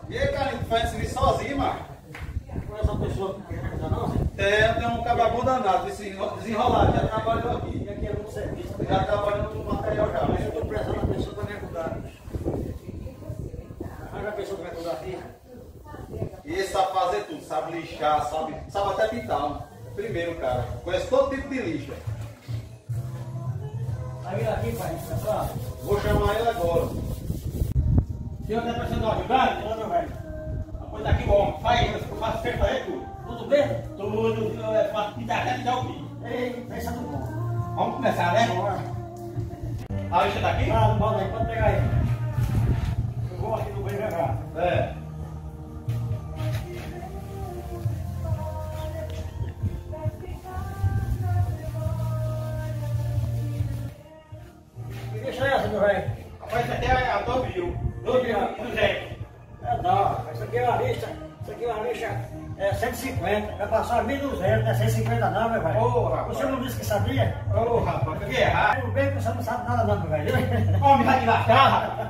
E aí, cara, tu faz esse serviço sozinho, mano? Não é essa pessoa que quer ajudar, não, Zé? Tem um cababão danado, desenrolado, já trabalhou aqui. E aqui é no serviço. Já trabalhando no material já. Mas eu estou precisando da pessoa para me ajudar. Mas a pessoa que vai ajudar aqui. E ele sabe fazer tudo, sabe lixar, sabe até pintar. Mano. Primeiro, cara. Conhece todo tipo de lixa. Aí ele aqui, pai, pessoal. Vou chamar ele agora. O senhor está precisando de um ajudante? Olha, meu velho. Pois tá aqui bom. Faz, eu faço feito fazer tudo. Tudo bem? Tudo, eu faço pintar até pintar o fim. Ei, isso é tudo bom. Vamos começar, né? Bora. A lixa tá aqui? Ah, não pode aí, pode pegar aí. Eu vou aqui no banheiro já. É. Que deixa essa, meu velho? Rapaz, isso aqui é a Dobril. Dobril, 200. É, não, isso aqui é uma lixa. Isso aqui é uma lixa. É 150. Vai passar 1.200, não é 150 não, meu velho. Ô, rapaz. Você não disse que sabia? Ô, rapaz, o que é errado? Aí o bem que você não sabe nada não, meu velho. Homem, vai te lascar, rapaz.